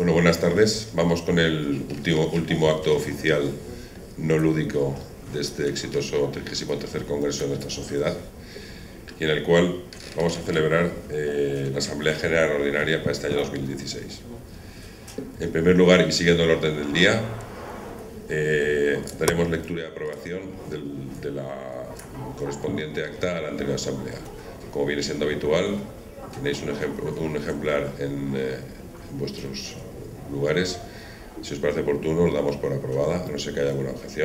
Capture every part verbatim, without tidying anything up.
Bueno, buenas tardes. Vamos con el último, último acto oficial no lúdico de este exitoso trigésimo tercer Congreso de nuestra sociedad, y en el cual vamos a celebrar eh, la Asamblea General Ordinaria para este año dos mil dieciséis. En primer lugar, y siguiendo el orden del día, eh, daremos lectura y aprobación del, de la correspondiente acta a la anterior Asamblea. Como viene siendo habitual, tenéis un, ejemplo, un ejemplar en, eh, en vuestros lugares. Si os parece oportuno, os damos por aprobada, a no ser que haya alguna objeción.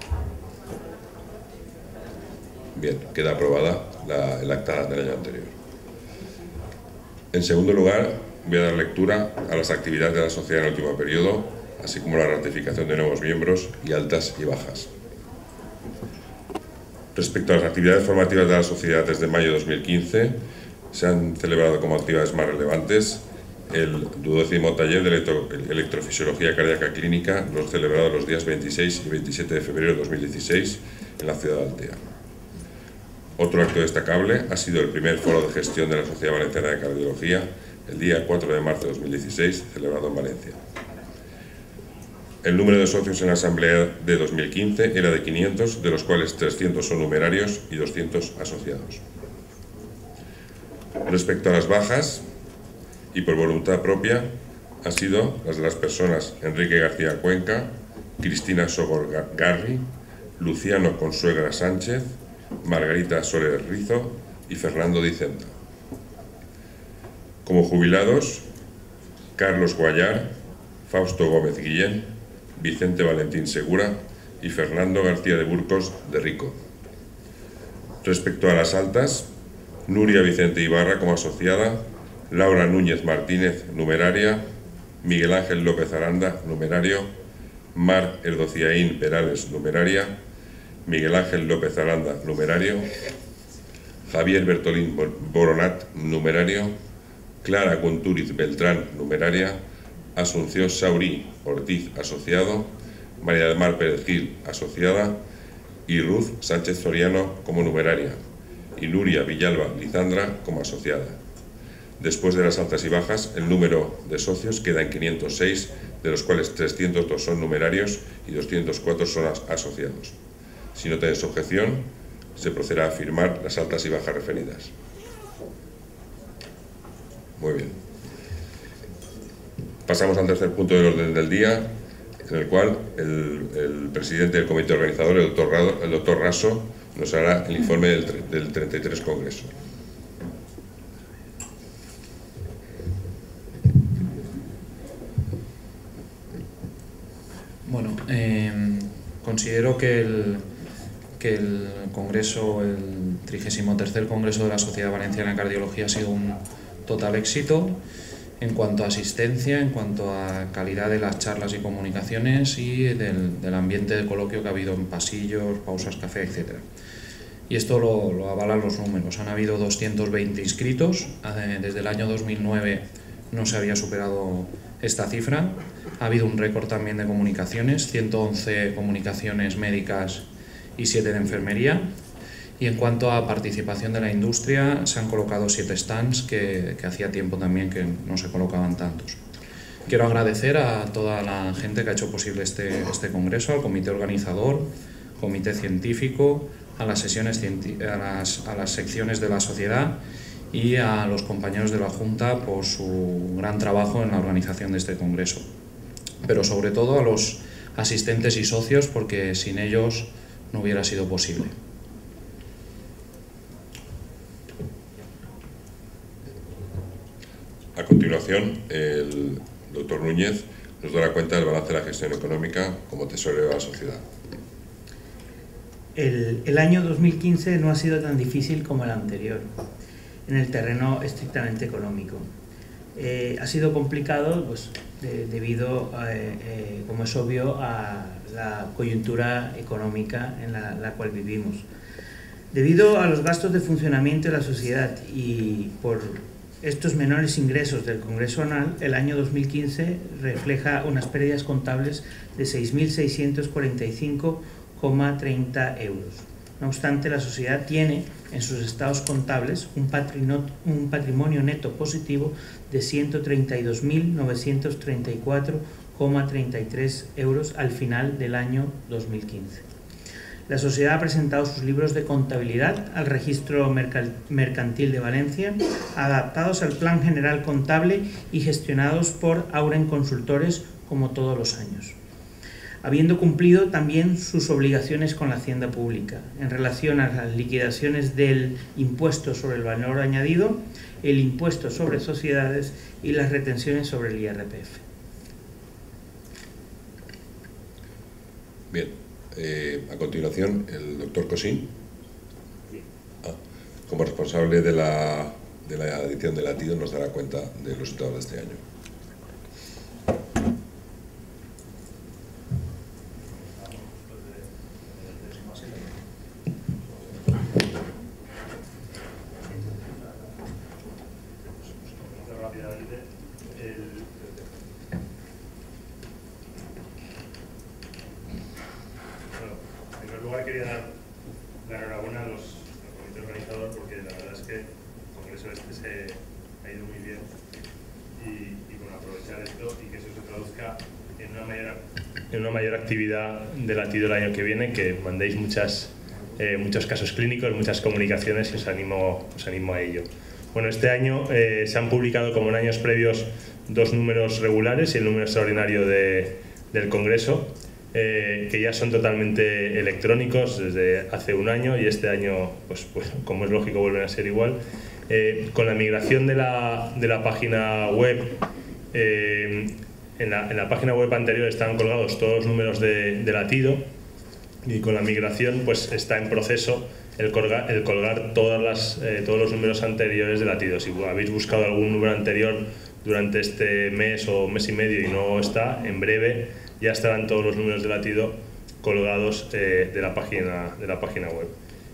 Bien, queda aprobada la, el acta del año anterior. En segundo lugar, voy a dar lectura a las actividades de la sociedad en el último periodo, así como la ratificación de nuevos miembros y altas y bajas. Respecto a las actividades formativas de la sociedad desde mayo de dos mil quince, se han celebrado como actividades más relevantes el duodécimo taller de electro, electrofisiología cardíaca clínica, los celebrados los días veintiséis y veintisiete de febrero de dos mil dieciséis en la ciudad de Altea. Otro acto destacable ha sido el primer foro de gestión de la Sociedad Valenciana de Cardiología, el día cuatro de marzo de dos mil dieciséis, celebrado en Valencia. El número de socios en la Asamblea de dos mil quince era de quinientos, de los cuales trescientos son numerarios y doscientos asociados. Respecto a las bajas, y por voluntad propia, han sido las de las personas Enrique García Cuenca, Cristina Sogor Garri, Luciano Consuegra Sánchez, Margarita Soler Rizo y Fernando Dicenta. Como jubilados, Carlos Guayar, Fausto Gómez Guillén, Vicente Valentín Segura y Fernando García de Burcos de Rico. Respecto a las altas, Nuria Vicente Ibarra como asociada, Laura Núñez Martínez, numeraria, Miguel Ángel López Aranda, numerario, Mar Erdociaín Perales, numeraria, Miguel Ángel López Aranda, numerario, Javier Bertolín Boronat, numerario, Clara Guntúriz Beltrán, numeraria, Asunción Saurí Ortiz, asociado, María del Mar Pérez Gil, asociada, y Ruth Sánchez Soriano como numeraria, y Nuria Villalba Lizandra como asociada. Después de las altas y bajas, el número de socios queda en quinientos seis, de los cuales trescientos dos son numerarios y doscientos cuatro son asociados. Si no tenéis objeción, se procederá a firmar las altas y bajas referidas. Muy bien. Pasamos al tercer punto del orden del día, en el cual el, el presidente del comité organizador, el doctor, Rado, el doctor Raso, nos hará el informe del, del treinta y tres Congreso. Bueno, eh, considero que el, que el Congreso, el trigésimo tercer Congreso de la Sociedad Valenciana de Cardiología ha sido un total éxito en cuanto a asistencia, en cuanto a calidad de las charlas y comunicaciones y del, del ambiente de coloquio que ha habido en pasillos, pausas, café, etcétera. Y esto lo, lo avalan los números. Han habido doscientos veinte inscritos, desde el año dos mil nueve no se había superado esta cifra. Ha habido un récord también de comunicaciones, ciento once comunicaciones médicas y siete de enfermería. Y en cuanto a participación de la industria, se han colocado siete stands que, que hacía tiempo también que no se colocaban tantos. Quiero agradecer a toda la gente que ha hecho posible este, este congreso, al comité organizador, comité científico, a las, sesiones, a, las, a las secciones de la sociedad y a los compañeros de la Junta por su gran trabajo en la organización de este congreso. Pero sobre todo a los asistentes y socios, porque sin ellos no hubiera sido posible. A continuación, el doctor Núñez nos dará cuenta del balance de la gestión económica como tesorero de la sociedad. El, el año dos mil quince no ha sido tan difícil como el anterior, en el terreno estrictamente económico. Eh, ha sido complicado pues, de, debido, a, eh, como es obvio, a la coyuntura económica en la, la cual vivimos. Debido a los gastos de funcionamiento de la sociedad y por estos menores ingresos del Congreso anual, el año dos mil quince refleja unas pérdidas contables de seis mil seiscientos cuarenta y cinco coma treinta euros, No obstante, la sociedad tiene en sus estados contables un, un patrimonio neto positivo de ciento treinta y dos mil novecientos treinta y cuatro coma treinta y tres euros al final del año dos mil quince. La sociedad ha presentado sus libros de contabilidad al Registro Mercantil de Valencia, adaptados al Plan General Contable y gestionados por Auren Consultores, como todos los años, habiendo cumplido también sus obligaciones con la Hacienda Pública en relación a las liquidaciones del impuesto sobre el valor añadido, el impuesto sobre sociedades y las retenciones sobre el I R P F. Bien, eh, a continuación el doctor Cosín, ah, como responsable de la, de la edición de Latido, nos dará cuenta de los resultados de este año. Actividad de Latido el año que viene, que mandéis muchas, eh, muchos casos clínicos, muchas comunicaciones y os animo, os animo a ello. Bueno, este año eh, se han publicado, como en años previos, dos números regulares y el número extraordinario de, del Congreso, eh, que ya son totalmente electrónicos desde hace un año y este año, pues, pues como es lógico, vuelven a ser igual. Eh, con la migración de la, de la página web, eh, En la, en la página web anterior estaban colgados todos los números de, de Latido y con la migración pues está en proceso el colgar, el colgar todas las, eh, todos los números anteriores de Latido. Si habéis buscado algún número anterior durante este mes o mes y medio y no está, en breve ya estarán todos los números de Latido colgados eh, de, la página, de la página web.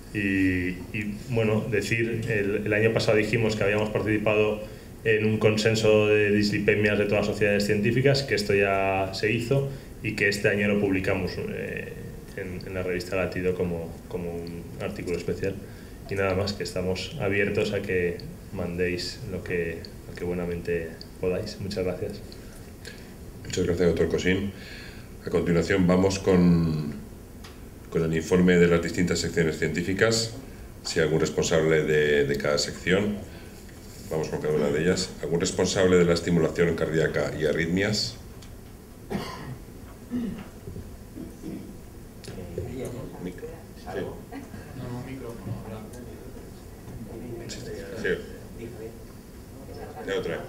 Y, y bueno, decir, el, el año pasado dijimos que habíamos participado en un consenso de dislipemias de todas las sociedades científicas, que esto ya se hizo y que este año lo publicamos eh, en, en la revista Latido como, como un artículo especial. Y nada más, que estamos abiertos a que mandéis lo que, lo que buenamente podáis. Muchas gracias. Muchas gracias, doctor Cosín. A continuación vamos con, con el informe de las distintas secciones científicas. Si algún responsable de, de cada sección, vamos con cada una de ellas. ¿Algún responsable de la estimulación cardíaca y arritmias? ¿Micro? Sí. Sí. Ya lo trae.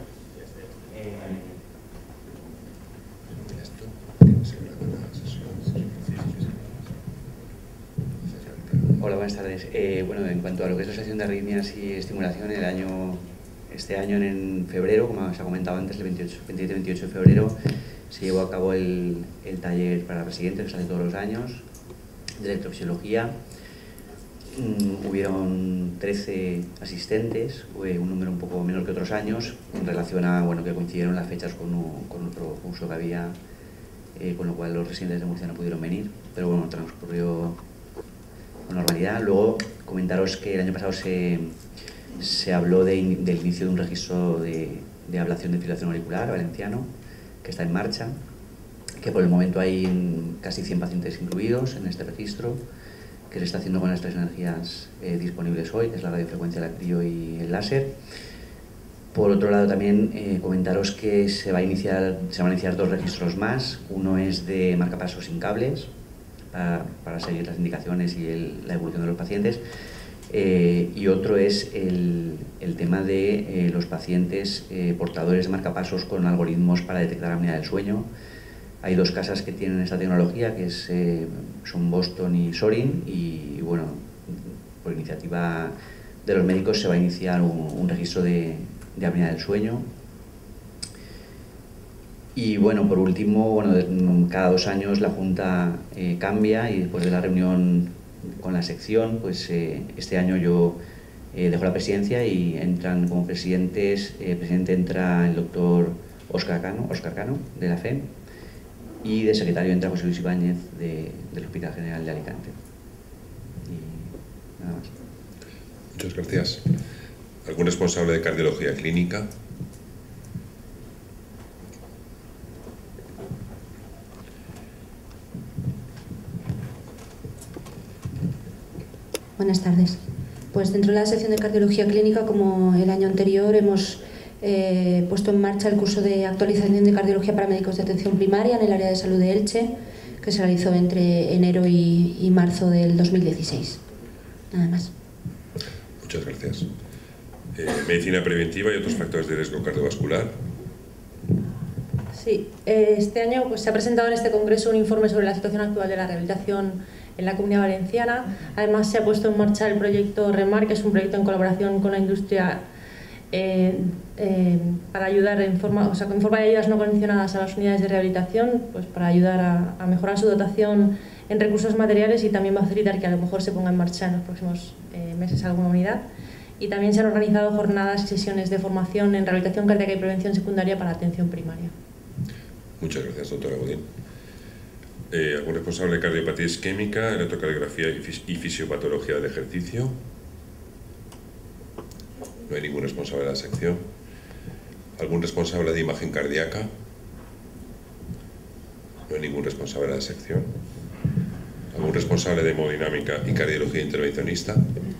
Hola, buenas tardes. Eh, bueno, en cuanto a lo que es la sección de arritmias y estimulación, el año, este año en febrero, como se ha comentado antes, el veintiocho, veintisiete veintiocho de febrero, se llevó a cabo el, el taller para residentes, que se hace todos los años, de electrofisiología. Mm, hubieron trece asistentes, un número un poco menor que otros años, en relación a bueno, que coincidieron las fechas con, un, con otro curso que había, eh, con lo cual los residentes de Murcia no pudieron venir, pero bueno, transcurrió con normalidad. Luego, comentaros que el año pasado se, se habló de, del inicio de un registro de, de ablación de fibrilación auricular valenciano, que está en marcha, que por el momento hay casi cien pacientes incluidos en este registro, que se está haciendo con las tres energías eh, disponibles hoy, que es la radiofrecuencia, la crio y el láser. Por otro lado, también eh, comentaros que se, va a iniciar, se van a iniciar dos registros más. Uno es de marcapasos sin cables, para, para seguir las indicaciones y el, la evolución de los pacientes. Eh, y otro es el, el tema de eh, los pacientes eh, portadores de marcapasos con algoritmos para detectar apnea del sueño. Hay dos casas que tienen esta tecnología, que es, eh, son Boston y Sorin, y, y bueno, por iniciativa de los médicos se va a iniciar un, un registro de, de apnea del sueño. Y bueno, por último, bueno, cada dos años la Junta eh, cambia, y después de la reunión con la sección, pues eh, este año yo eh, dejo la presidencia y entran como presidentes, eh, presidente entra el doctor Óscar Cano, Óscar Cano, de la F E M, y de secretario entra José Luis Ibáñez de, del Hospital General de Alicante. Y Nada más. Muchas gracias. ¿Algún responsable de cardiología clínica? Buenas tardes. Pues dentro de la sección de cardiología clínica, como el año anterior, hemos eh, puesto en marcha el curso de actualización de cardiología para médicos de atención primaria en el área de salud de Elche, que se realizó entre enero y, y marzo del dos mil dieciséis. Nada más. Muchas gracias. Eh, medicina preventiva y otros factores de riesgo cardiovascular. Sí, eh, este año pues, se ha presentado en este congreso un informe sobre la situación actual de la rehabilitación en la Comunidad Valenciana. Además, se ha puesto en marcha el proyecto REMAR, que es un proyecto en colaboración con la industria eh, eh, para ayudar en forma, o sea, en forma de ayudas no condicionadas a las unidades de rehabilitación, pues para ayudar a, a mejorar su dotación en recursos materiales y también va a facilitar que a lo mejor se ponga en marcha en los próximos eh, meses alguna unidad. Y también se han organizado jornadas y sesiones de formación en rehabilitación cardíaca y prevención secundaria para atención primaria. Muchas gracias, doctora Godín. Eh, ¿Algún responsable de cardiopatía isquémica, electrocardiografía y, fis y fisiopatología del ejercicio? No hay ningún responsable de la sección. ¿Algún responsable de imagen cardíaca? No hay ningún responsable de la sección. ¿Algún responsable de hemodinámica y cardiología intervencionista?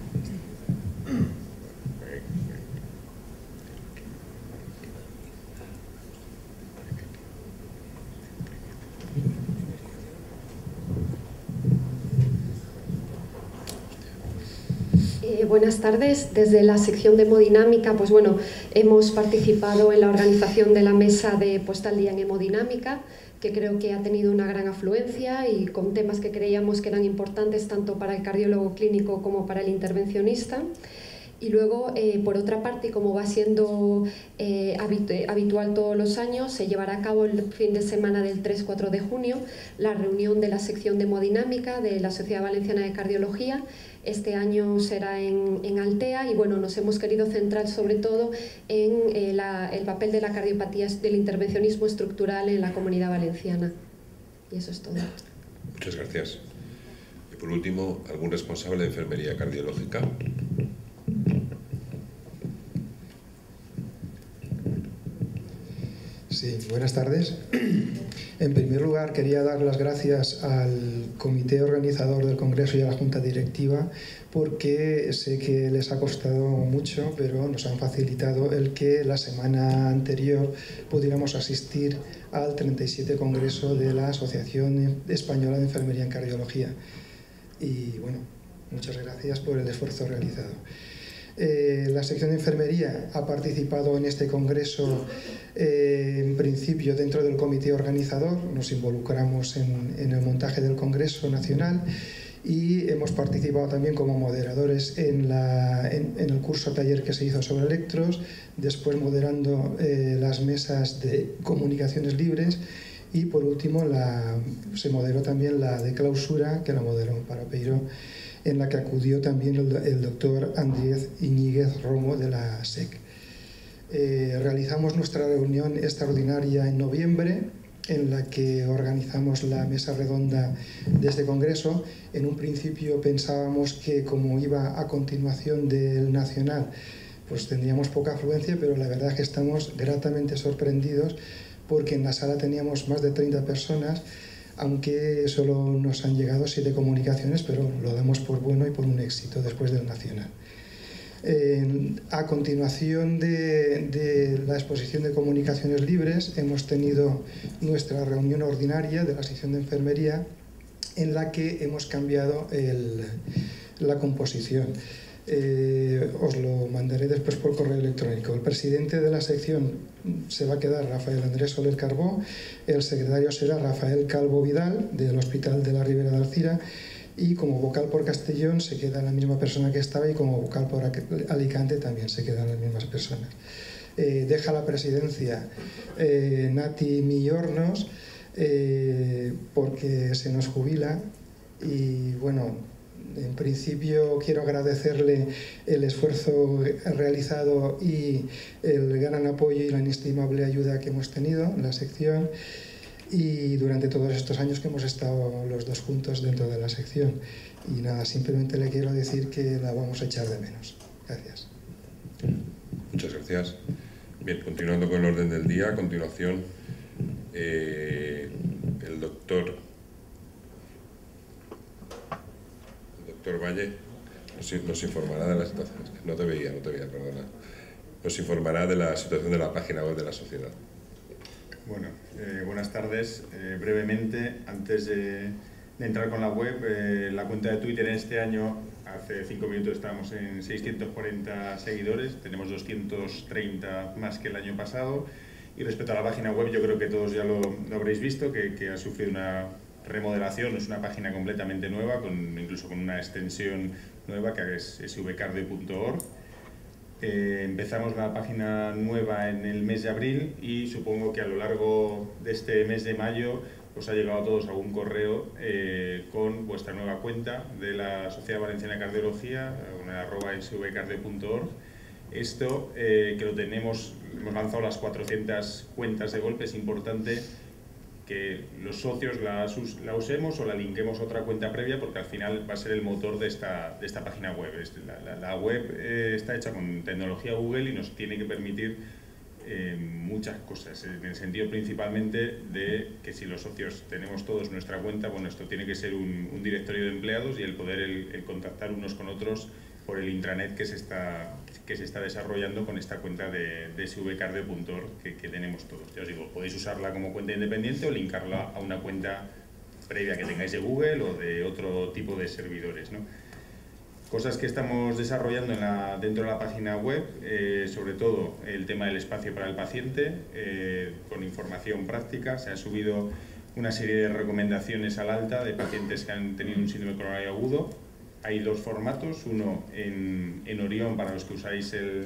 Buenas tardes. Desde la sección de hemodinámica, pues bueno, hemos participado en la organización de la mesa de puesta al día en hemodinámica, que creo que ha tenido una gran afluencia y con temas que creíamos que eran importantes tanto para el cardiólogo clínico como para el intervencionista. Y luego, eh, por otra parte, como va siendo eh, habitual todos los años, se llevará a cabo el fin de semana del tres cuatro de junio la reunión de la sección de hemodinámica de la Sociedad Valenciana de Cardiología. Este año será en, en Altea y bueno, nos hemos querido centrar sobre todo en eh, la, el papel de la cardiopatía, del intervencionismo estructural en la Comunidad Valenciana. Y eso es todo. Muchas gracias. Y por último, ¿algún responsable de enfermería cardiológica? Sí, buenas tardes. En primer lugar, quería dar las gracias al comité organizador del Congreso y a la Junta Directiva porque sé que les ha costado mucho, pero nos han facilitado el que la semana anterior pudiéramos asistir al treinta y siete Congreso de la Asociación Española de Enfermería en Cardiología. Y bueno, muchas gracias por el esfuerzo realizado. Eh, la sección de enfermería ha participado en este congreso eh, en principio dentro del comité organizador, nos involucramos en, en el montaje del congreso nacional y hemos participado también como moderadores en, la, en, en el curso taller que se hizo sobre electros, después moderando eh, las mesas de comunicaciones libres y por último la, se moderó también la de clausura que la moderó Amparo Peiró, en la que acudió también el, el doctor Andrés Iñiguez Romo de la S E C. Eh, realizamos nuestra reunión extraordinaria en noviembre, en la que organizamos la mesa redonda de este congreso. En un principio pensábamos que como iba a continuación del nacional, pues tendríamos poca afluencia, pero la verdad es que estamos gratamente sorprendidos porque en la sala teníamos más de treinta personas, aunque solo nos han llegado siete comunicaciones, pero lo damos por bueno y por un éxito después del nacional. Eh, a continuación de, de la exposición de comunicaciones libres, hemos tenido nuestra reunión ordinaria de la sección de enfermería, en la que hemos cambiado el, la composición. Eh, os lo mandaré después por correo electrónico. El presidente de la sección se va a quedar Rafael Andrés Soler Carbó, el secretario será Rafael Calvo Vidal del Hospital de la Ribera de Alcira y como vocal por Castellón se queda la misma persona que estaba y como vocal por Alicante también se quedan las mismas personas. Eh, deja la presidencia eh, Nati Millornos eh, porque se nos jubila y bueno, en principio quiero agradecerle el esfuerzo realizado y el gran apoyo y la inestimable ayuda que hemos tenido en la sección y durante todos estos años que hemos estado los dos juntos dentro de la sección. Y nada, simplemente le quiero decir que la vamos a echar de menos. Gracias. Muchas gracias. Bien, continuando con el orden del día, a continuación eh, el doctor el doctor Valle nos, nos informará de la situación. No te veía, no te veía, perdona. Nos informará de la situación de la página web de la sociedad. Bueno, eh, buenas tardes. Eh, brevemente, antes de, de entrar con la web, eh, la cuenta de Twitter en este año, hace cinco minutos estábamos en seiscientos cuarenta seguidores, tenemos doscientos treinta más que el año pasado. Y respecto a la página web, yo creo que todos ya lo, lo habréis visto, que, que ha sufrido una remodelación, es una página completamente nueva, con, incluso con una extensión nueva, que es s v cardio punto org. Eh, empezamos la página nueva en el mes de abril y supongo que a lo largo de este mes de mayo os ha llegado a todos algún correo eh, con vuestra nueva cuenta de la Sociedad Valenciana de Cardiología, una arroba s v cardio punto org. Esto eh, que lo tenemos, hemos lanzado las cuatrocientas cuentas de golpe, es importante que los socios la, la usemos o la linkemos a otra cuenta previa, porque al final va a ser el motor de esta, de esta página web. La, la, la web eh, está hecha con tecnología Google y nos tiene que permitir eh, muchas cosas, en el sentido principalmente de que si los socios tenemos todos nuestra cuenta, bueno, esto tiene que ser un, un directorio de empleados y el poder el, el contactar unos con otros por el intranet que se está, que se está desarrollando con esta cuenta de, de s v cardio punto org que, que tenemos todos. Ya os digo, podéis usarla como cuenta independiente o linkarla a una cuenta previa que tengáis de Google o de otro tipo de servidores, ¿no? Cosas que estamos desarrollando en la, dentro de la página web, eh, sobre todo el tema del espacio para el paciente, eh, con información práctica. Se ha subido una serie de recomendaciones al alta de pacientes que han tenido un síndrome coronario agudo. Hay dos formatos, uno en, en Orión para los que usáis el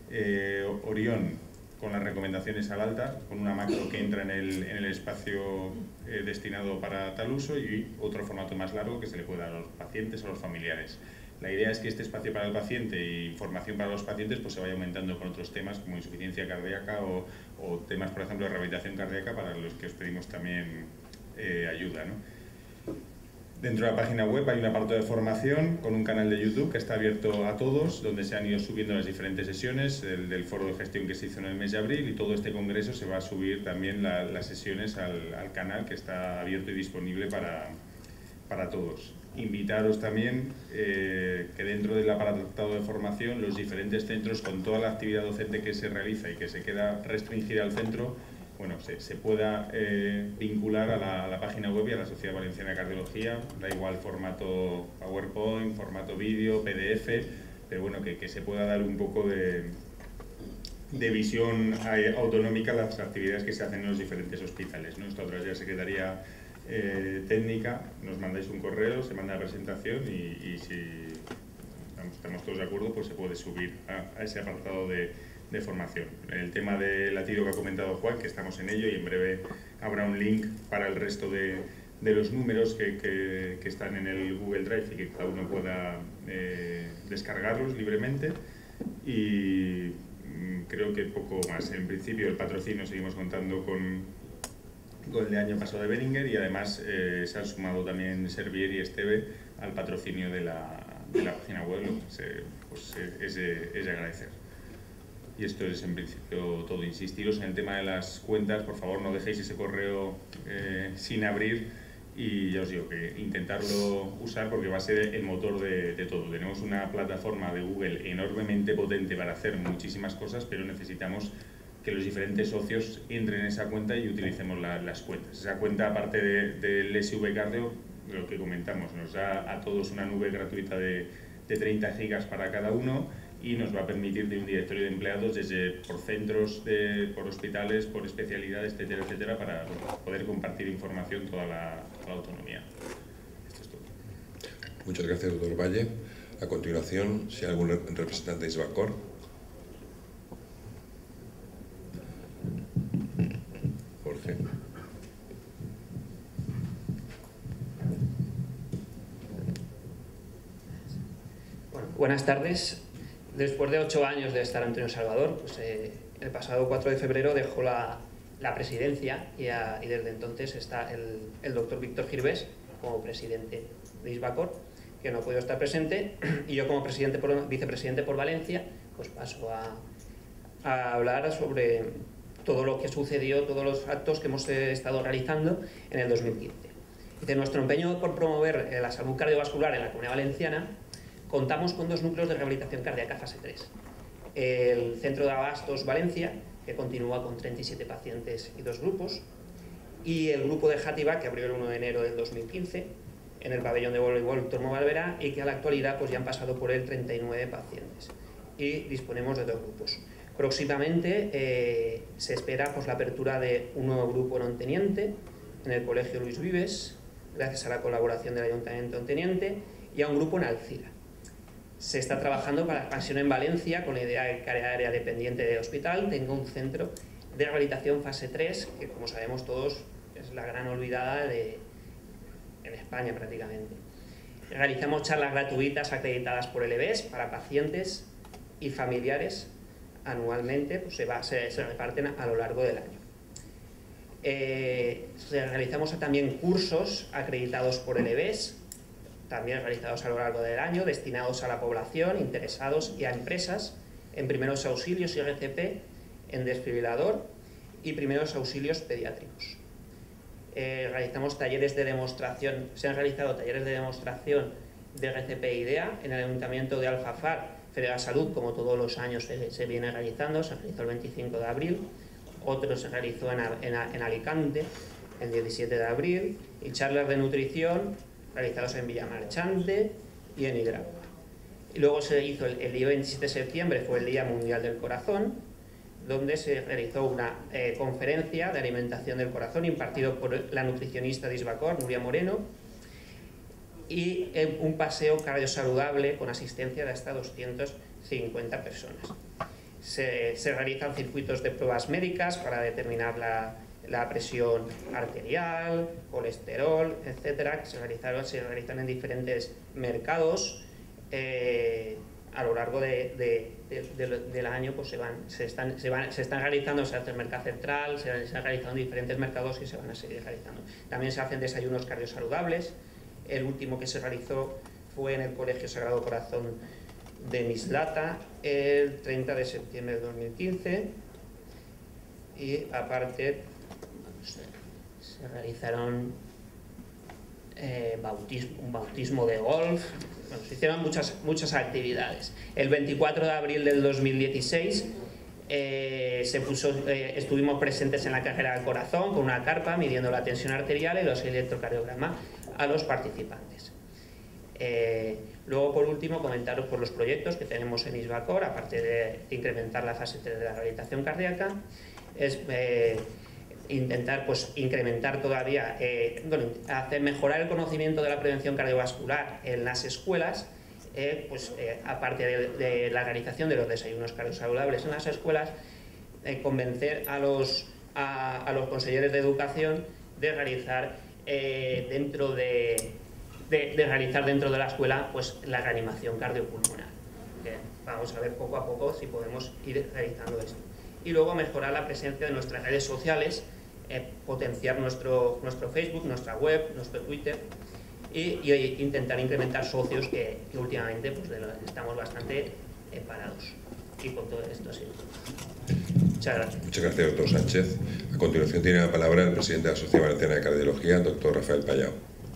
eh, Orión con las recomendaciones al alta, con una macro que entra en el, en el espacio eh, destinado para tal uso, y otro formato más largo que se le puede dar a los pacientes o a los familiares. La idea es que este espacio para el paciente e información para los pacientes pues se vaya aumentando con otros temas como insuficiencia cardíaca o, o temas, por ejemplo, de rehabilitación cardíaca, para los que os pedimos también eh, ayuda, ¿no? Dentro de la página web hay un apartado de formación con un canal de YouTube que está abierto a todos, donde se han ido subiendo las diferentes sesiones, el del foro de gestión que se hizo en el mes de abril, y todo este congreso se va a subir también la, las sesiones al, al canal, que está abierto y disponible para, para todos. Invitaros también eh, que dentro del apartado de formación los diferentes centros, con toda la actividad docente que se realiza y que se queda restringida al centro, bueno, se, se pueda eh, vincular a la, a la página web y a la Sociedad Valenciana de Cardiología. Da igual formato PowerPoint, formato vídeo, P D F, pero bueno, que, que se pueda dar un poco de, de visión autonómica a las actividades que se hacen en los diferentes hospitales, ¿no? Esto otra vez ya se quedaría eh, técnica, nos mandáis un correo, se manda la presentación y, y si estamos, estamos todos de acuerdo, pues se puede subir a, a ese apartado de de formación. El tema del latido que ha comentado Juan, que estamos en ello, y en breve habrá un link para el resto de, de los números que, que, que están en el Google Drive y que cada uno pueda eh, descargarlos libremente. Y mmm, creo que poco más. En principio el patrocinio seguimos contando con, con el de año pasado de Beringer, y además eh, se han sumado también Servier y Esteve al patrocinio de la, de la página web, lo que se, pues, es, de, es de agradecer. Y esto es en principio todo. Insistiros en el tema de las cuentas, por favor no dejéis ese correo eh, sin abrir, y ya os digo que intentarlo usar porque va a ser el motor de, de todo. Tenemos una plataforma de Google enormemente potente para hacer muchísimas cosas, pero necesitamos que los diferentes socios entren en esa cuenta y utilicemos la, las cuentas. Esa cuenta, aparte del de, de S V Cardio, lo que comentamos, nos da a todos una nube gratuita de, de treinta gigas para cada uno, y nos va a permitir de un directorio de empleados desde por centros, de, por hospitales, por especialidades, etcétera, etcétera, para poder compartir información toda la, toda la autonomía. Esto es todo. Muchas gracias, doctor Valle. A continuación, si hay algún representante de Isvacor. Jorge. Bueno, buenas tardes. Después de ocho años de estar Antonio Salvador, pues, eh, el pasado cuatro de febrero dejó la, la presidencia y, a, y desde entonces está el, el doctor Víctor Girvés como presidente de Isvacor, que no ha podido estar presente, y yo como presidente por, vicepresidente por Valencia, pues paso a, a hablar sobre todo lo que sucedió, todos los actos que hemos estado realizando en el dos mil quince. De nuestro empeño por promover la salud cardiovascular en la Comunidad Valenciana, contamos con dos núcleos de rehabilitación cardíaca fase tres. El Centro de Abastos Valencia, que continúa con treinta y siete pacientes y dos grupos, y el grupo de Játiva, que abrió el uno de enero del dos mil quince en el pabellón de voleibol Tormo Valverá, y que a la actualidad pues, ya han pasado por él treinta y nueve pacientes. Y disponemos de dos grupos. Próximamente eh, se espera pues, la apertura de un nuevo grupo en Onteniente, en el Colegio Luis Vives, gracias a la colaboración del Ayuntamiento de Onteniente, y a un grupo en Alcira. Se está trabajando para la expansión en Valencia con la idea de que cada área dependiente del hospital tenga un centro de rehabilitación fase tres, que como sabemos todos es la gran olvidada de, en España prácticamente. Realizamos charlas gratuitas acreditadas por el E B E S para pacientes y familiares anualmente, pues se, va, se, se reparten a, a lo largo del año. Eh, realizamos también cursos acreditados por el E B E S, también realizados a lo largo del año, destinados a la población, interesados y a empresas en primeros auxilios y R C P, en desfibrilador y primeros auxilios pediátricos. Eh, realizamos talleres de demostración, se han realizado talleres de demostración de R C P IDEA en el Ayuntamiento de Alfafar, Feria Salud, como todos los años se, se viene realizando, se realizó el veinticinco de abril, otro se realizó en, en, en Alicante el diecisiete de abril, y charlas de nutrición realizados en Villamarchante y en Hidragua. Y luego se hizo el, el día veintisiete de septiembre, fue el Día Mundial del Corazón, donde se realizó una eh, conferencia de alimentación del corazón impartido por la nutricionista de Isvacor, Nuria Moreno, y eh, un paseo cardiosaludable con asistencia de hasta doscientas cincuenta personas. Se, se realizan circuitos de pruebas médicas para determinar la, la presión arterial, colesterol, etcétera, que se realizaron, se realizan en diferentes mercados. Eh, a lo largo de, de, de, de, del año pues se, van, se, están, se, van, se están realizando, se hace el mercado central, se, se han realizado en diferentes mercados y se van a seguir realizando. También se hacen desayunos cardiosaludables. El último que se realizó fue en el Colegio Sagrado Corazón de Mislata el treinta de septiembre de dos mil quince, y aparte se, se realizaron eh, bautismo, un bautismo de golf. Bueno, se hicieron muchas, muchas actividades. El veinticuatro de abril del dos mil dieciséis eh, se puso, eh, estuvimos presentes en la carrera del corazón con una carpa midiendo la tensión arterial y los electrocardiogramas a los participantes. Eh, luego, por último, comentaros por los proyectos que tenemos en Isvacor, aparte de incrementar la fase tres de la rehabilitación cardíaca, es eh, intentar pues, incrementar todavía, eh, bueno, hacer mejorar el conocimiento de la prevención cardiovascular en las escuelas, eh, pues, eh, aparte de, de la realización de los desayunos cardiosaludables en las escuelas, eh, convencer a los, a, a los consejeros de educación de realizar eh, dentro de De, de realizar dentro de la escuela pues, la reanimación cardiopulmonar. Bien, vamos a ver poco a poco si podemos ir realizando esto. Y luego mejorar la presencia de nuestras redes sociales, eh, potenciar nuestro, nuestro Facebook, nuestra web, nuestro Twitter, y, y intentar incrementar socios que, que últimamente pues, de lo, estamos bastante eh, parados. Y con todo esto sí. Muchas gracias. Muchas gracias, doctor Sánchez. A continuación tiene la palabra el presidente de la Sociedad Valenciana de Cardiología, el doctor Rafael Payao.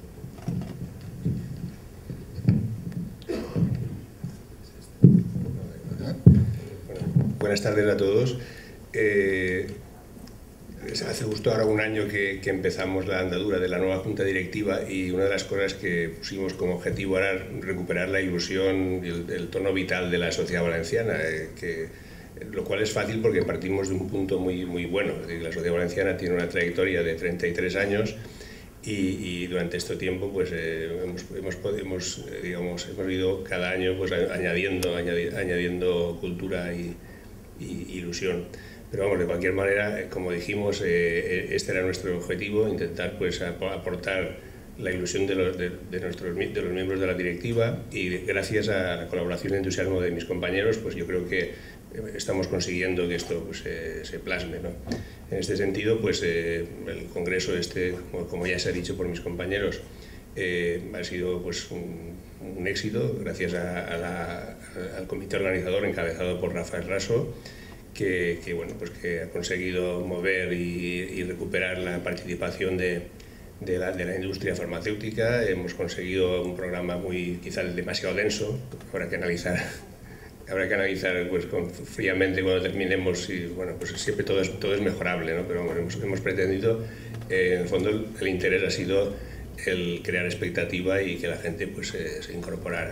Buenas tardes a todos. Eh, hace justo ahora un año que, que empezamos la andadura de la nueva Junta Directiva, y una de las cosas que pusimos como objetivo era recuperar la ilusión y el, el tono vital de la sociedad valenciana, eh, que, lo cual es fácil porque partimos de un punto muy, muy bueno. La sociedad valenciana tiene una trayectoria de treinta y tres años y, y durante este tiempo pues, eh, hemos, hemos, hemos, eh, digamos, hemos ido cada año pues, añadiendo, añadi, añadiendo cultura y y ilusión. Pero vamos, de cualquier manera, como dijimos, eh, este era nuestro objetivo, intentar pues, aportar la ilusión de los, de, de, nuestros, de los miembros de la directiva, y gracias a la colaboración y entusiasmo de mis compañeros, pues yo creo que estamos consiguiendo que esto pues, eh, se plasme, ¿no? En este sentido, pues eh, el Congreso este, como ya se ha dicho por mis compañeros, eh, ha sido pues, un, un éxito gracias a, a la, al comité organizador encabezado por Rafael Raso, que, que, bueno, pues, que ha conseguido mover y, y recuperar la participación de, de, la, de la industria farmacéutica. Hemos conseguido un programa muy quizás demasiado denso, habrá que analizar. Habrá que analizar pues, con, fríamente cuando terminemos y bueno, pues siempre todo es, todo es mejorable, ¿no? Pero bueno, hemos, hemos pretendido, eh, en el fondo el, el interés ha sido el crear expectativa y que la gente pues, eh, se incorporara.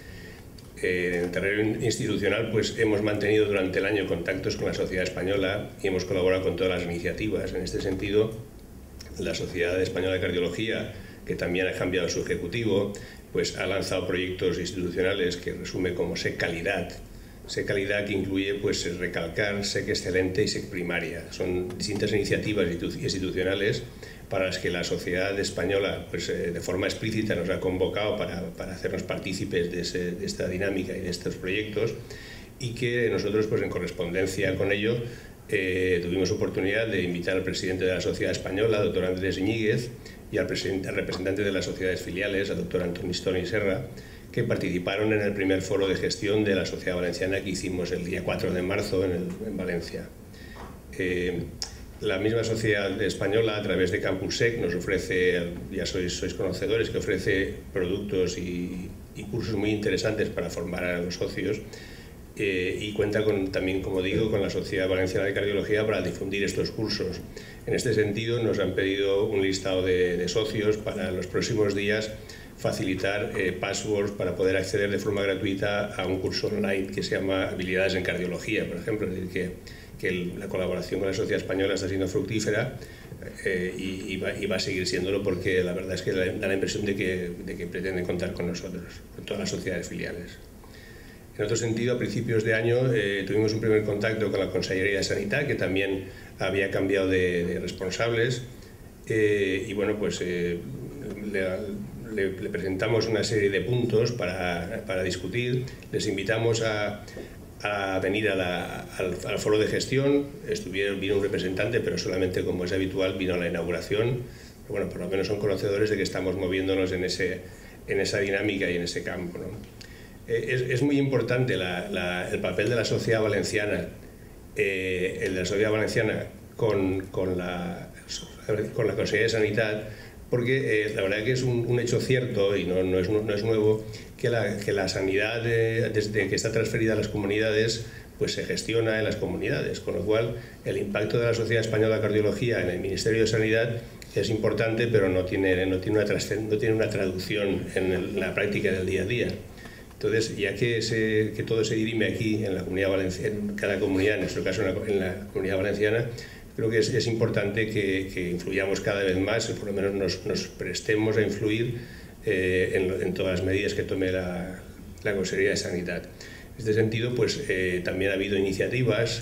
Eh, en el terreno institucional pues, hemos mantenido durante el año contactos con la sociedad española y hemos colaborado con todas las iniciativas. En este sentido, la Sociedad Española de Cardiología, que también ha cambiado su ejecutivo, pues ha lanzado proyectos institucionales que resume como S E C Calidad. S E C Calidad que incluye pues, recalcar S E C Excelente y S E C Primaria. Son distintas iniciativas institucionales para las que la sociedad española pues, eh, de forma explícita nos ha convocado para, para hacernos partícipes de, ese, de esta dinámica y de estos proyectos, y que nosotros pues, en correspondencia con ello eh, tuvimos oportunidad de invitar al presidente de la Sociedad Española, doctor Andrés Iñiguez, y al, al representante de las sociedades filiales, al doctor Antoni Stoni Serra, que participaron en el primer foro de gestión de la Sociedad Valenciana que hicimos el día cuatro de marzo en, el, en Valencia. Eh, la misma Sociedad Española, a través de Campus S E C, nos ofrece, ya sois, sois conocedores, que ofrece productos y, y cursos muy interesantes para formar a los socios. Eh, y cuenta con, también, como digo, con la Sociedad Valenciana de Cardiología para difundir estos cursos. En este sentido, nos han pedido un listado de, de socios para los próximos días facilitar eh, passwords para poder acceder de forma gratuita a un curso online que se llama Habilidades en Cardiología, por ejemplo. Es decir, que, que el, la colaboración con la Sociedad Española está siendo fructífera eh, y, y, va, y va a seguir siéndolo, porque la verdad es que da la impresión de que, de que pretenden contar con nosotros, con todas las sociedades filiales. En otro sentido, a principios de año eh, tuvimos un primer contacto con la Consellería de Sanidad, que también había cambiado de, de responsables, eh, y bueno, pues eh, le, le, le presentamos una serie de puntos para, para discutir. Les invitamos a, a venir a la, al, al foro de gestión. Estuvieron, vino un representante, pero solamente, como es habitual, vino a la inauguración. Pero bueno, por lo menos son conocedores de que estamos moviéndonos en, ese, en esa dinámica y en ese campo, ¿no? Es, es muy importante la, la, el papel de la sociedad valenciana, eh, el de la sociedad valenciana con, con, la, con la Consellería de Sanidad, porque eh, la verdad que es un, un hecho cierto y no, no, es, no es nuevo que la, que la sanidad, eh, desde que está transferida a las comunidades, pues se gestiona en las comunidades, con lo cual el impacto de la Sociedad Española de Cardiología en el Ministerio de Sanidad es importante, pero no tiene, no tiene, una, no tiene una traducción en, el, en la práctica del día a día. Entonces, ya que, se, que todo se dirime aquí en la Comunidad Valenciana, en cada comunidad, en nuestro caso en la, en la Comunidad Valenciana, creo que es, es importante que, que influyamos cada vez más, o por lo menos nos, nos prestemos a influir eh, en, en todas las medidas que tome la, la Consellería de Sanidad. En este sentido, pues eh, también ha habido iniciativas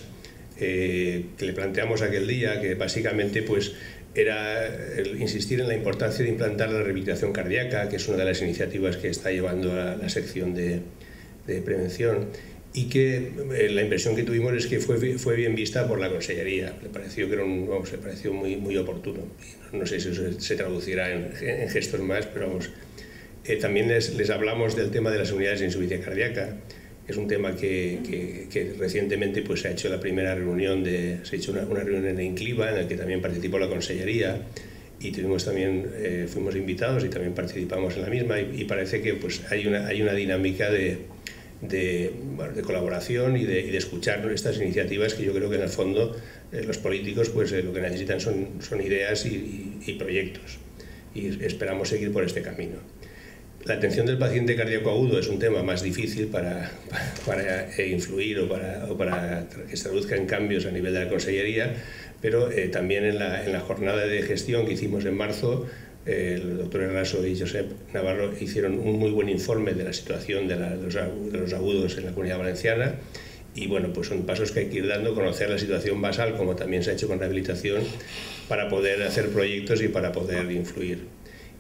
eh, que le planteamos aquel día, que básicamente pues, era el insistir en la importancia de implantar la rehabilitación cardíaca, que es una de las iniciativas que está llevando a la sección de, de prevención, y que eh, la impresión que tuvimos es que fue, fue bien vista por la Consellería. Le pareció que era un, vamos, le pareció muy, muy oportuno. No, no sé si eso se traducirá en, en gestos más, pero vamos. Eh, también les, les hablamos del tema de las unidades de insuficiencia cardíaca. Es un tema que, que, que recientemente pues, se ha hecho la primera reunión, de, se ha hecho una, una reunión en Incliva, en la que también participó la Consellería, y tuvimos también, eh, fuimos invitados y también participamos en la misma, y, y parece que pues, hay, una, hay una dinámica de, de, bueno, de colaboración y de, y de escuchar estas iniciativas, que yo creo que en el fondo eh, los políticos pues, eh, lo que necesitan son, son ideas y, y, y proyectos, y esperamos seguir por este camino. La atención del paciente cardíaco agudo es un tema más difícil para, para, para influir o para, o para que se traduzca en cambios a nivel de la Consellería, pero eh, también en la, en la jornada de gestión que hicimos en marzo, eh, el doctor Erraso y Josep Navarro hicieron un muy buen informe de la situación de, la, de, los, de los agudos en la Comunidad Valenciana, y bueno, pues son pasos que hay que ir dando, conocer la situación basal, como también se ha hecho con rehabilitación, para poder hacer proyectos y para poder influir.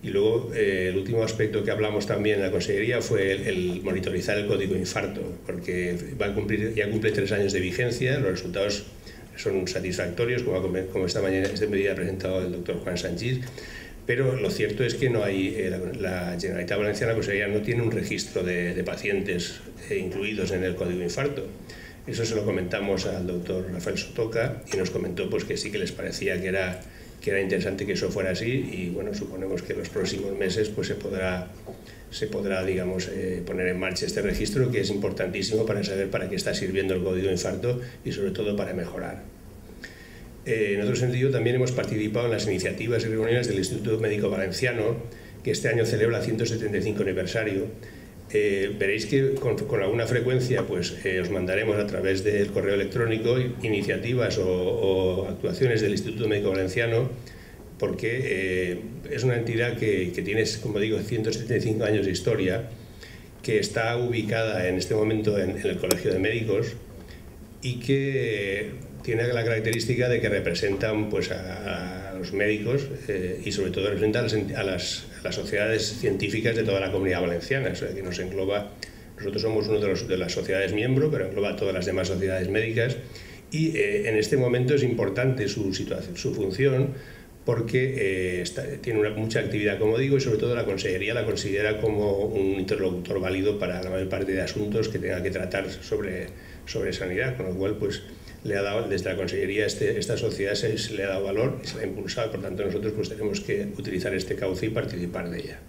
Y luego eh, el último aspecto que hablamos también en la Consellería fue el, el monitorizar el código infarto, porque va a cumplir, ya cumple tres años de vigencia, los resultados son satisfactorios, como, como esta mañana este mediodía ha presentado el doctor Juan Sanchís, pero lo cierto es que no hay, eh, la, la Generalitat Valenciana, la Consellería, no tiene un registro de, de pacientes eh, incluidos en el código infarto. Eso se lo comentamos al doctor Rafael Sotoca y nos comentó pues, que sí que les parecía que era, que era interesante que eso fuera así, y bueno, suponemos que en los próximos meses pues, se podrá, se podrá digamos, eh, poner en marcha este registro, que es importantísimo para saber para qué está sirviendo el código infarto y sobre todo para mejorar. Eh, en otro sentido, también hemos participado en las iniciativas y reuniones del Instituto Médico Valenciano, que este año celebra el ciento setenta y cinco aniversario. Eh, veréis que con, con alguna frecuencia pues, eh, os mandaremos a través del correo electrónico iniciativas o, o actuaciones del Instituto Médico Valenciano, porque eh, es una entidad que, que tiene, como digo, ciento setenta y cinco años de historia, que está ubicada en este momento en, en el Colegio de Médicos y que tiene la característica de que representan pues, a, a los médicos eh, y sobre todo representan a las, a las sociedades científicas de toda la Comunidad Valenciana, o sea, que nos engloba, nosotros somos uno de, los, de las sociedades miembro, pero engloba a todas las demás sociedades médicas, y eh, en este momento es importante su, situación, su función, porque eh, está, tiene una, mucha actividad, como digo, y sobre todo la Consellería la considera como un interlocutor válido para la mayor parte de asuntos que tenga que tratar sobre, sobre sanidad, con lo cual pues, le ha dado, desde la Consellería este, esta sociedad se, se le ha dado valor y se la ha impulsado, por tanto nosotros pues, tenemos que utilizar este cauce y participar de ella.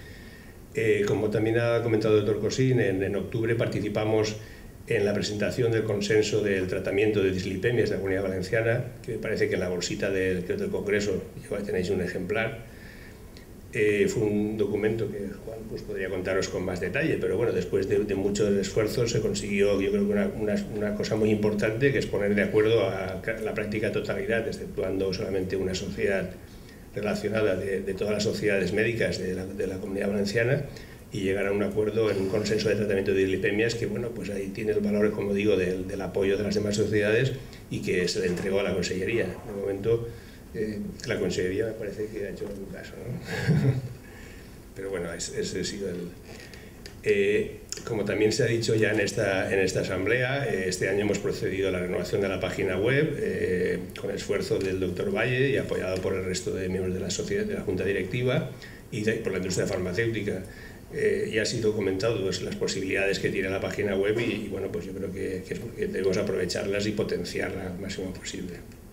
Eh, como también ha comentado el doctor Cosín, en, en octubre participamos en la presentación del consenso del tratamiento de dislipemias de la Comunidad Valenciana, que me parece que en la bolsita del, del Congreso ya tenéis un ejemplar. Eh, fue un documento que Juan pues, podría contaros con más detalle, pero bueno, después de, de muchos esfuerzos se consiguió, yo creo que una, una, una cosa muy importante, que es poner de acuerdo a la práctica totalidad, exceptuando solamente una sociedad relacionada de, de todas las sociedades médicas de la, de la Comunidad Valenciana, y llegar a un acuerdo en un consenso de tratamiento de dislipemias que, bueno, pues ahí tiene el valor, como digo, del, del apoyo de las demás sociedades y que se le entregó a la Consellería. De momento, eh, la Consellería me parece que ha hecho un caso, ¿no? Pero bueno, ese, ese ha sido el... Eh, como también se ha dicho ya en esta, en esta asamblea, eh, este año hemos procedido a la renovación de la página web eh, con esfuerzo del doctor Valle y apoyado por el resto de miembros de la sociedad, de la Junta Directiva y de, por la industria farmacéutica. Eh, ya ha sido comentado pues, las posibilidades que tiene la página web y, y bueno, pues yo creo que, que, que debemos aprovecharlas y potenciarlas al máximo posible.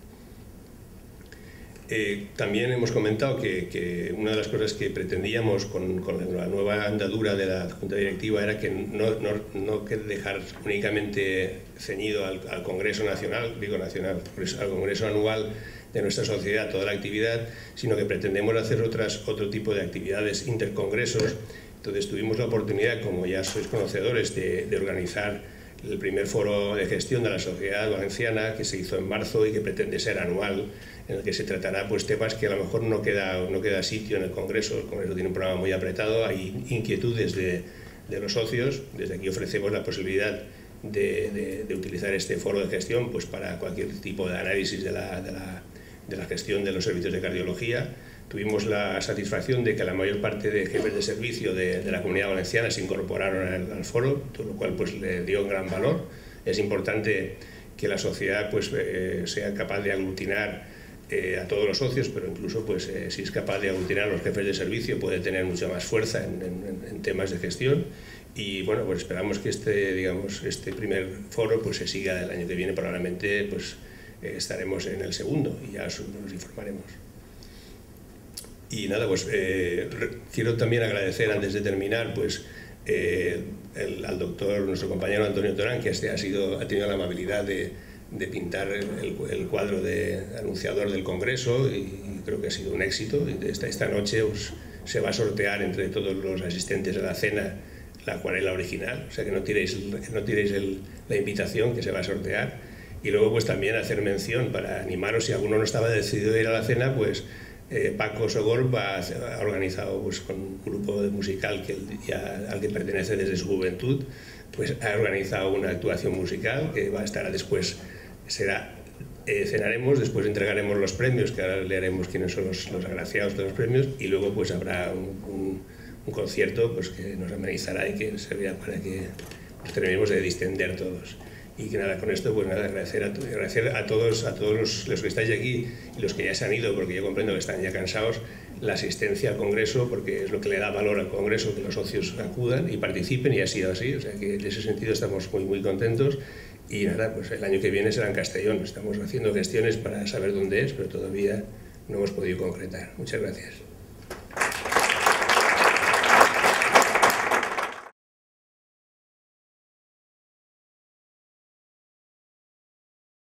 Eh, también hemos comentado que, que una de las cosas que pretendíamos con, con la nueva andadura de la Junta Directiva era que no, no, no dejar únicamente ceñido al, al Congreso Nacional, digo nacional, al Congreso Anual de nuestra sociedad toda la actividad, sino que pretendemos hacer otras, otro tipo de actividades intercongresos. Entonces tuvimos la oportunidad, como ya sois conocedores, de, de organizar el primer foro de gestión de la sociedad valenciana, que se hizo en marzo y que pretende ser anual, en el que se tratará pues, temas que a lo mejor no queda, no queda sitio en el Congreso. El Congreso tiene un programa muy apretado, hay inquietudes de, de los socios. Desde aquí ofrecemos la posibilidad de, de, de utilizar este foro de gestión pues, para cualquier tipo de análisis de la, de, la, de la gestión de los servicios de cardiología. Tuvimos la satisfacción de que la mayor parte de jefes de servicio de, de la Comunidad Valenciana se incorporaron al, al foro, todo lo cual pues, le dio un gran valor. Es importante que la sociedad pues, eh, sea capaz de aglutinar eh, a todos los socios, pero incluso pues, eh, si es capaz de aglutinar a los jefes de servicio puede tener mucha más fuerza en, en, en temas de gestión. Y bueno, pues esperamos que este, digamos, este primer foro pues, se siga el año que viene, probablemente pues, eh, estaremos en el segundo y ya os, nos informaremos. Y nada, pues eh, quiero también agradecer antes de terminar pues, eh, el, al doctor, nuestro compañero Antonio Torán, que este ha, sido, ha tenido la amabilidad de, de pintar el, el cuadro de anunciador del Congreso y, y creo que ha sido un éxito. Y esta, esta noche pues, se va a sortear entre todos los asistentes a la cena la acuarela original, o sea que no tiréis, no tiréis el, la invitación, que se va a sortear. Y luego pues también hacer mención para animaros, si alguno no estaba decidido a ir a la cena, pues Eh, Paco Sogor va, ha organizado pues, con un grupo de musical que ya, al que pertenece desde su juventud, pues ha organizado una actuación musical que va a estar después, será eh, cenaremos, después entregaremos los premios, que ahora leeremos quiénes son los, los agraciados de los premios, y luego pues habrá un, un, un concierto pues, que nos amenizará y que servirá para que nos terminemos de distender todos. Y que nada, con esto, pues nada, agradecer a, agradecer a todos, a todos los, los que estáis aquí y los que ya se han ido, porque yo comprendo que están ya cansados, la asistencia al Congreso, porque es lo que le da valor al Congreso, que los socios acudan y participen, y ha sido así, o sea que en ese sentido estamos muy, muy contentos. Y nada, pues el año que viene será en Castellón, estamos haciendo gestiones para saber dónde es, pero todavía no hemos podido concretar. Muchas gracias.